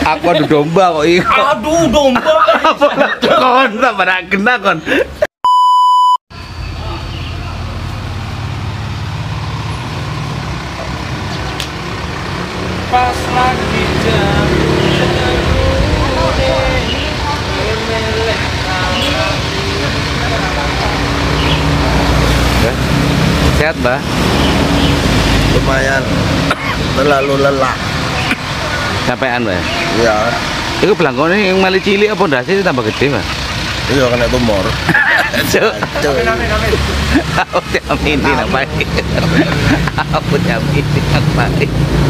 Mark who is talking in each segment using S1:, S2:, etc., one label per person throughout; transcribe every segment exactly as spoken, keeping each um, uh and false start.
S1: Aku adu domba kok iki.
S2: Aduh domba.
S1: Kon tak pada kena kon.
S2: Pas lagi jam
S1: sehat, Mbak?
S3: Lumayan. Terlalu lelah.
S1: Capean, Mbak?
S3: Iya.
S1: Itu belangkone yang mali cilik apa ndase tambah gede, Mbak?
S3: Iya kena tumor.
S1: Cuk. Aku jaminin apa ini? Aku jaminin apa ini?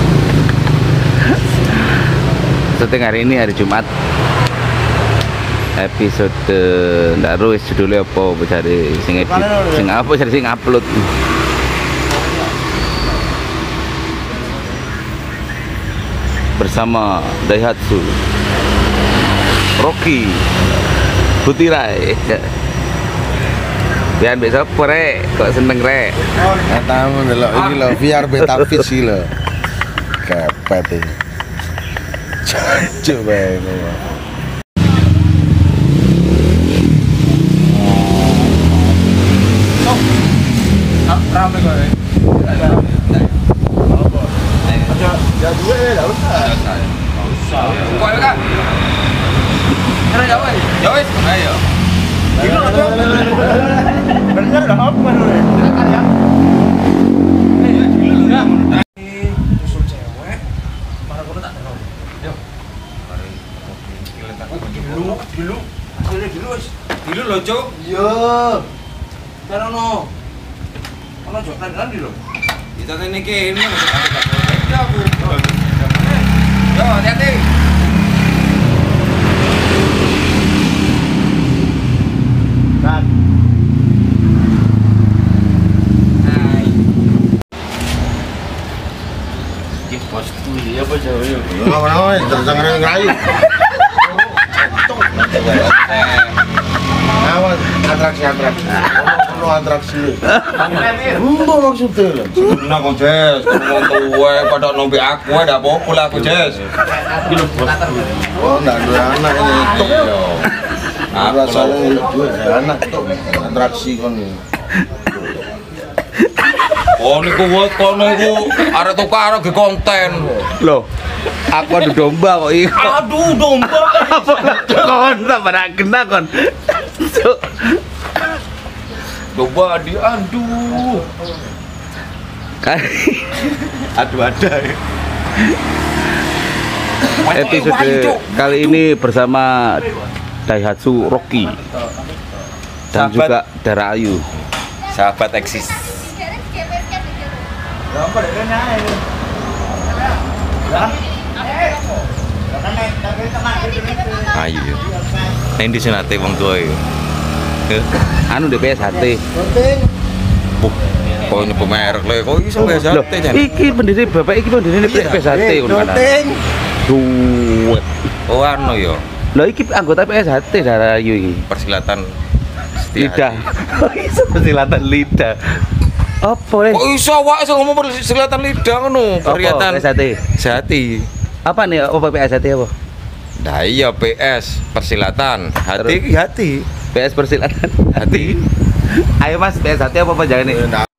S1: Syuting hari ini hari Jumat. Episode ndak ro wis judule apa cari sing edit. Sing apa cari sing upload. Bersama Daihatsu Rocky Butirai. Biar besok rek, kok seneng rek.
S3: Katamu ndelok iki lho V R beta fish iki lho. Kepet iki. Cuk bae.
S2: rame kok.
S3: Ya dua ya, enggak usah.
S2: Enggak usah. Kok ya, Kak? Karena jauh ya? Jauh ya? Ayo. Gila ada. Bener dah apa nih? Silakan ya. Eh, ya gila enggak? Usul cewek. Para kono tak tahu. Yo. Mari kiletak dulu, dulu. Hasilnya dulu wis. Dulu lho, Cuk. Iya. Tarono. Ono jok tenan di lho. Kita ini kene ya aku. Yo, hati-hati. Kan. Hai. Iki bos kuwi apa jauh yo.
S3: Ora-ora jangan ngerayu. Awas atraksi-atraksi. Ono atraksi. Mbok maksudnya lho.
S2: Nah, kok Jes, ngomong tuwe pada nombe aku ndak apa-apa lah aku Jes. Iki lho bos.
S3: Oh, ndak duwe anak ini tok yo.
S2: Aku
S3: Rasane duwe anak tok atraksi kon.
S2: Oh niku wot kono iku arek tukar ge konten.
S1: Loh, aku adu domba kok iki.
S2: Aduh domba.
S1: Kon tak pada kena kon. Cuk.
S2: Domba di aduh.
S1: Aduh ada. Episode kali ini bersama Daihatsu Rocky dan
S2: Sahabat.
S1: juga Dara Ayu.
S2: Sahabat eksis. Ayo. Endi sing nate wong tuwa yo.
S1: Anu D P S H T.
S2: Kok nyebut merek le, kok iso P S H T jan.
S1: Iki pendiri bapak iki pendiri P S H T ngono kan. Duwe.
S2: Oh anu yo.
S1: Lah iki anggota P S H T Dara Ayu iki.
S2: Persilatan Setia
S1: Lidah.
S2: Hati.
S1: Iso persilatan lidah. Apa le?
S2: Kok iso awak iso ngomong persilatan lidah ngono, perliatan
S1: P S H T.
S2: Sehati.
S1: Apa nih? Apa P S H T apa?
S2: Nah iya P S persilatan, hati iki hati.
S1: P S persilatan
S2: Hati.
S1: Ayo Mas, P S H T apa apa jangan nih?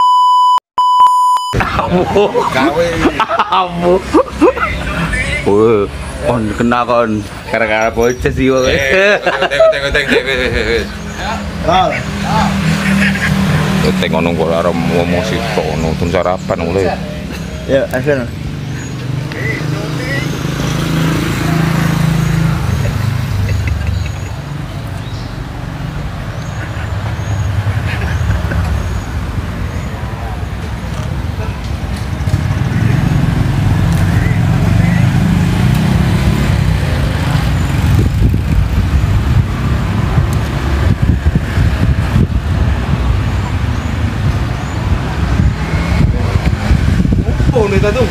S1: Kamu.
S3: Gawe
S1: Kamu. Oh, kon kena kon gara-gara bocah sih kok.
S2: Eh, teng teng teng teng.
S3: Ral.
S2: Teng ngono kok ora ngomong sih kok nonton sarapan mulai.
S3: Ya, akhirnya.
S2: Oh, nih tuh.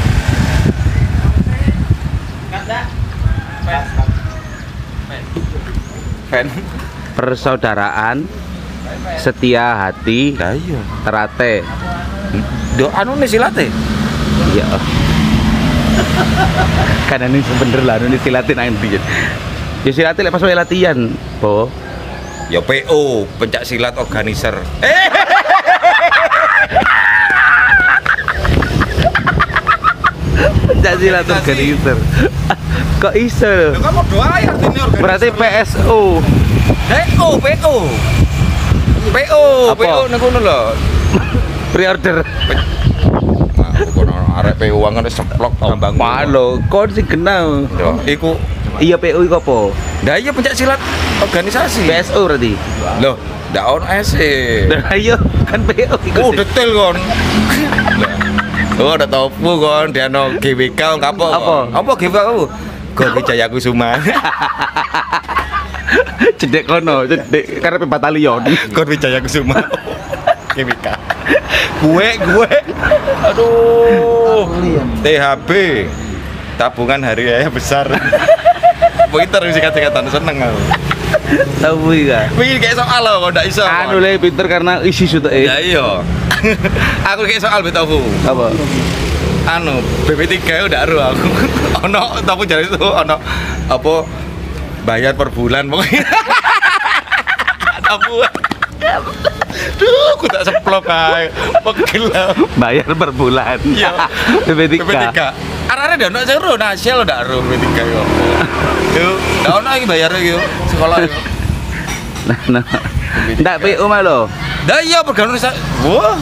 S2: Fan.
S1: Persaudaraan setia hati
S2: Iya.
S1: terate.
S2: Do anu nih silate.
S1: Ya. Kan ini sebener lah, ini silatin nanti. Ya silatin pas wae latihan, Po.
S2: Ya P O, pencak silat organizer. Eh,
S1: Pencak silat organizer. Kok iso?
S2: kamu doa ya ini organizer.
S1: Berarti P S O.
S2: P O, P O. P O,
S1: Apa?
S2: P O nek ngono lho.
S1: Pre-order.
S2: Nah, kono arek P O kan semplok tambang.
S1: Malo, kon sing kenal.
S2: Yo, iku
S1: Iya P O iku apa?
S2: Nah iya pencak silat organisasi.
S1: P S O berarti.
S2: Loh, ndak ono S E.
S1: Nah, ayo kan P O iku.
S2: Oh,
S1: sih.
S2: detail kon. Oh, ada topu kon, dia no G W K kapo.
S1: Apa?
S2: Apa G W K aku? Gon Wijaya Kusuma.
S1: Cedek kono, cedek karena batalion.
S2: Gon Wijaya Kusuma. G W K. Gue, gue. Aduh. T H B. Tabungan hari raya besar. Pinter sih kata-kata seneng aku.
S1: Tahu ya.
S2: Wih kayak soal loh, kok ndak iso.
S1: Anu le pinter karena isi sudah eh.
S2: Ya iya. Aku kayak soal betaku.
S1: Apa?
S2: Anu B P tiga udah aru aku. Ono tapi jare itu ono apa bayar per bulan pokoknya. Tabu. Duh, aku tak seplok kae. Pegel.
S1: Bayar per bulan.
S2: Iya.
S1: B P tiga.
S2: B P tiga. Arane ndak ono seru, nasional ndak aru B P tiga yo. Yo, ndak ono iki bayar yo sekolah yo.
S1: Nah, nah. Ndak P O mah lo.
S2: Dah iya pergaulan sa. Wah.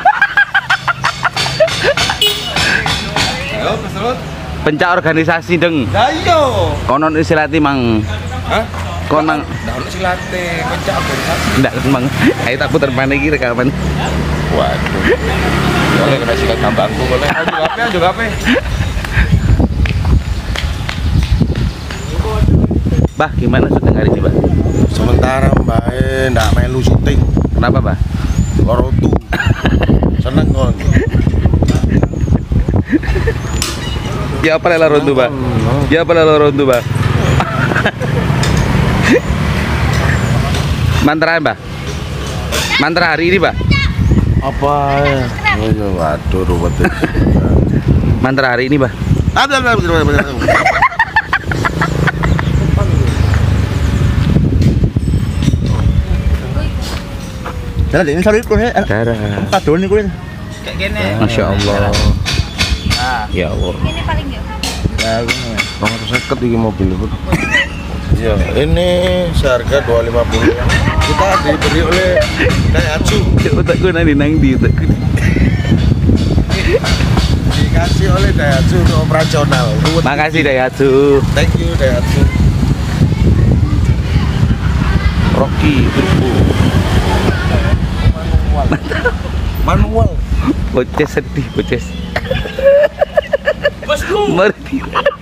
S2: Yo, keserut.
S1: Pencak organisasi deng.
S2: Dah iya.
S1: Konon istilati mang.
S2: Hah?
S1: Kon mang
S2: Ndak ono silate, pencak organisasi.
S1: ndak mang. Ayo tak puter mana iki rekaman.
S2: Waduh. Boleh kena sikat kambangku boleh. Ayo H P, ayo H P.
S1: Bah, gimana syuting hari ini, Bah?
S3: Sementara Mbak E ndak melu syuting,
S1: Kenapa, Bah?
S3: lorotu. Seneng kon.
S1: Ya apa lah rondu, Bah? Ya apa lah rondu, Bah? Mantra, Bah? Mantra hari ini, Bah?
S3: Apa ya? Oh iya, waduh ruwet.
S1: Mantra hari ini, Bah?
S3: Ada ada ada. Jangan ini sorry kok ya.
S1: Darah.
S3: Padahal nih kuwi.
S2: Kayak gini.
S1: Masya Allah.
S2: Nah,
S1: Ya Allah.
S4: Ini paling ya.
S3: Nah, ini dua ratus seket iki mobil itu. Iya, ini seharga dua ratus lima puluh. Kita diberi oleh Daihatsu.
S1: Otak gue nanti nang di otak gue.
S3: Dikasih oleh Daihatsu untuk operasional. Ruwet.
S1: Makasih Daihatsu.
S3: Thank you Daihatsu.
S1: Rocky Turbo.
S3: Manual.
S1: Boces sedih, boces.
S2: bosku.
S1: Mari.